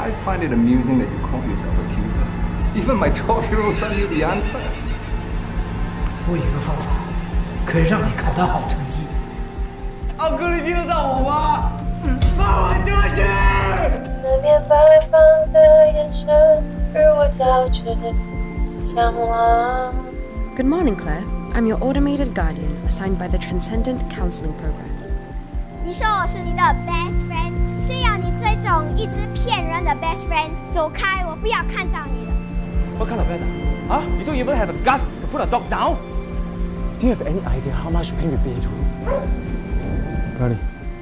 I find it amusing that you call yourself a tutor. Even my 12-year-old son knew the answer. 我有一个方法，可以让你考到好成绩。 奥哥，你听得到我吗？放我出去！ 那年摆放的眼神，与我交织相望。 Good morning, Claire. I'm your automated guardian assigned by the Transcendent Counseling Program. 你说我是你的 best friend， 是要你这种一直骗人的 best friend 走开，我不要看到你了。 What kind of bed? Huh? You don't even have the guts to put a dog down? Do you have any idea how much pain we pay to you? Carly.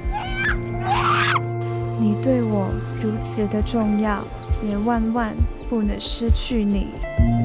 你对我如此的重要，也万万不能失去你。